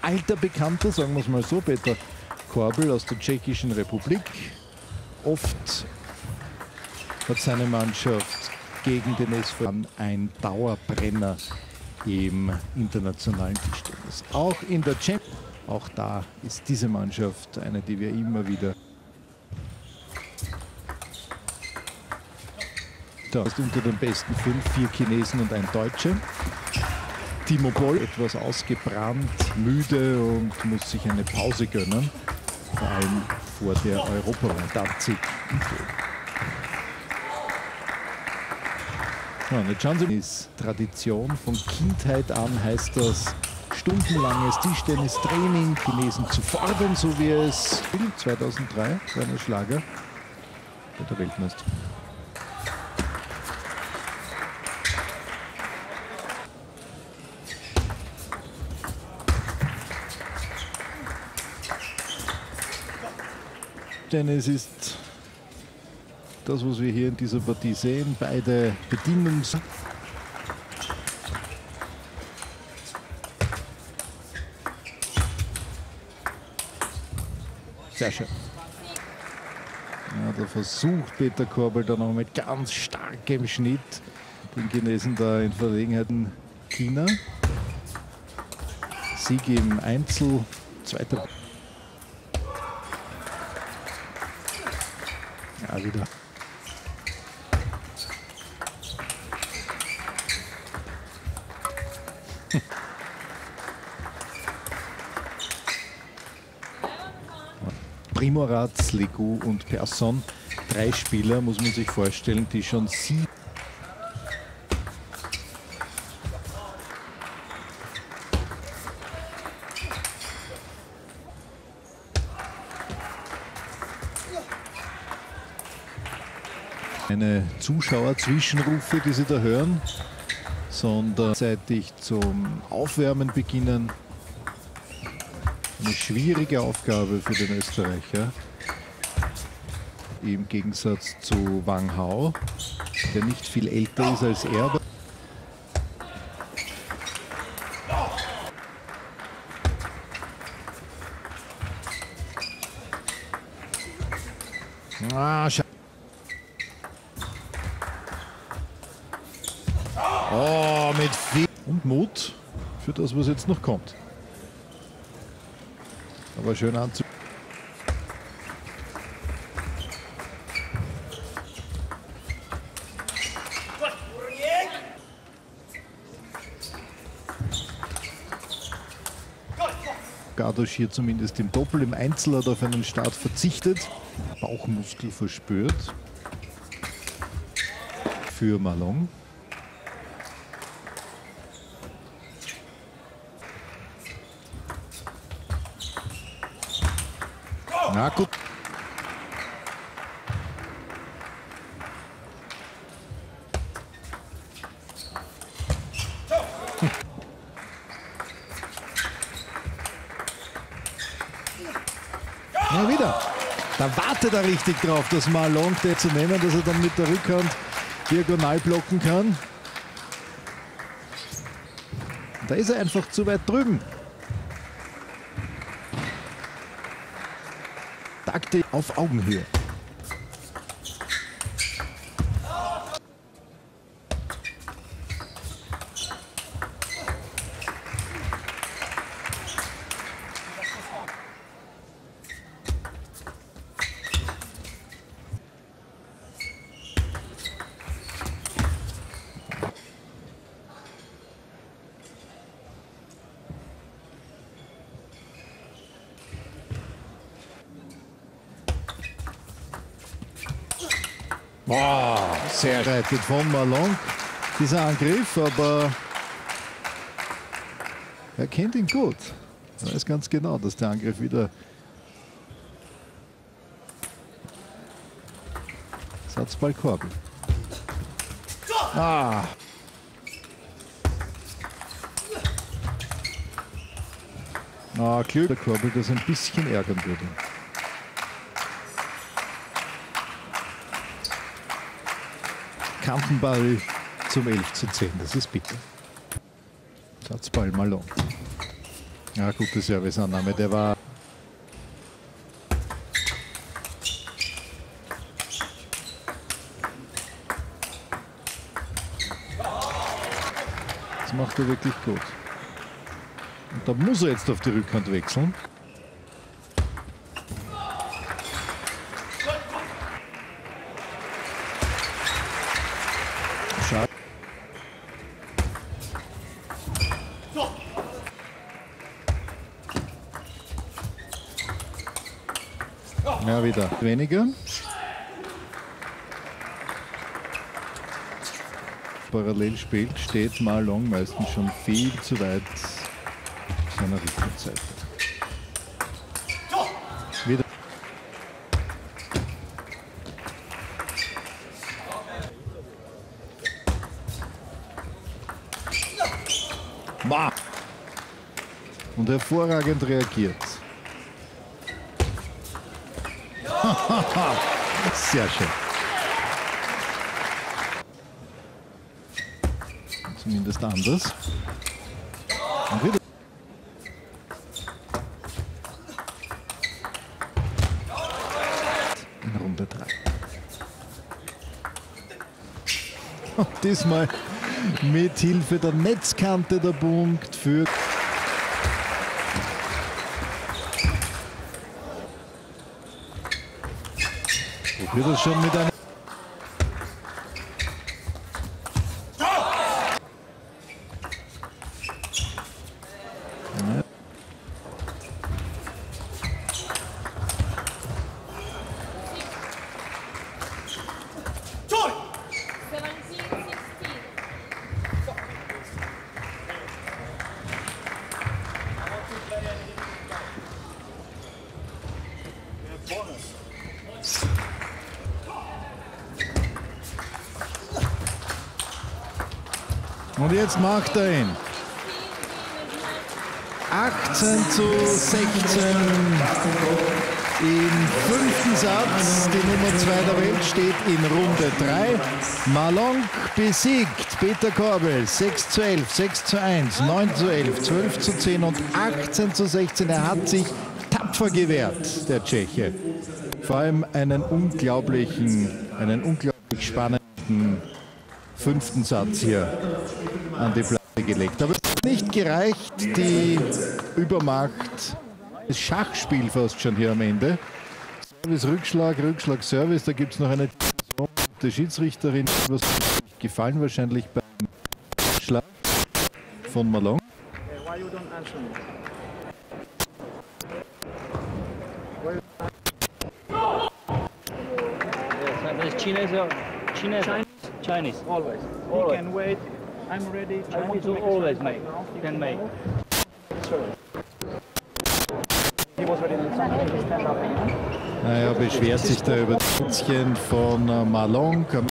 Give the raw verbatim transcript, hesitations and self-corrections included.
alter Bekannter, sagen wir es mal so, Peter Korbel aus der Tschechischen Republik. Oft hat seine Mannschaft gegen den S V ein Dauerbrenner im internationalen Tischtennis. Auch in der Champions League, auch da ist diese Mannschaft eine, die wir immer wieder da ist unter den besten fünf, vier Chinesen und ein Deutscher. Timo Boll etwas ausgebrannt, müde und muss sich eine Pause gönnen, vor allem vor der Europawahl Danzig. Ja, jetzt schauen Sie, ist Tradition von Kindheit an, heißt das stundenlanges Tischtennistraining, Chinesen zu fordern, so wie es zweitausenddrei bei einem Schlager bei der Weltmeisterschaft. Tennis ist das, was wir hier in dieser Partie sehen. Beide bedienen. Sehr schön. Ja, da versucht Peter Korbel dann noch mit ganz starkem Schnitt den Chinesen da in Verlegenheiten. China. Sieg im Einzel. Zweiter. Ja, wieder. Primorac, Legu und Persson. Drei Spieler, muss man sich vorstellen, die schon sieben. Keine Zuschauer-Zwischenrufe, die Sie da hören, sondern seitig zum Aufwärmen beginnen. Eine schwierige Aufgabe für den Österreicher. Im Gegensatz zu Wang Hao, der nicht viel älter ist als er. Ah, oh, mit viel und Mut für das, was jetzt noch kommt. Aber schön anzu. Gardosch hier zumindest im Doppel, im Einzel hat auf einen Start verzichtet. Bauchmuskel verspürt für Malong. Na gut. Na wieder. Da wartet er richtig drauf, das Malong der zu nehmen, dass er dann mit der Rückhand diagonal blocken kann. Da ist er einfach zu weit drüben. Taktik auf Augenhöhe. Wow, sehr reitet von Malong dieser Angriff, aber er kennt ihn gut. Er weiß ganz genau, dass der Angriff wieder Satzball Korbel. Ah. Ah, Glück, der Korbel, das ein bisschen ärgern würde. Kantenball zum elf zu zehn, das ist bitter. Satzball Malong. Ja, gute Serviceannahme. Der war. Das macht er wirklich gut. Und da muss er jetzt auf die Rückhand wechseln. Schade. Ja, wieder weniger. Parallel spielt, steht Ma Long meistens schon viel zu weit seiner Rückwärtsseite. Wieder. Ma! Und hervorragend reagiert. Sehr schön. Zumindest anders. Und wieder. In Runde drei. Und diesmal mit Hilfe der Netzkante der Punkt für. Probiert das schon mit einem. Und jetzt macht er ihn. achtzehn zu sechzehn im fünften Satz. Die Nummer zwei der Welt steht in Runde drei. Ma Long besiegt Peter Korbel. sechs zu elf, sechs zu eins, neun zu elf, zwölf zu zehn und achtzehn zu sechzehn. Er hat sich tapfer gewehrt, der Tscheche. Vor allem einen unglaublichen, einen unglaublich spannenden fünften Satz hier an die Platte gelegt. Aber es hat nicht gereicht, die Übermacht, das Schachspiel fast schon hier am Ende. Service, Rückschlag, Rückschlag, Service. Da gibt es noch eine Diskussion mit der Schiedsrichterin. Was gefallen wahrscheinlich beim Schlag von Ma Long. Chinese, Chinese, Chinese, Chinese. Always. Always. He can wait. I'm ready. I want to always make. Can make. Sure. He was ready to stand up again. Naja, beschwert sich da über das Schützchen von Ma Long.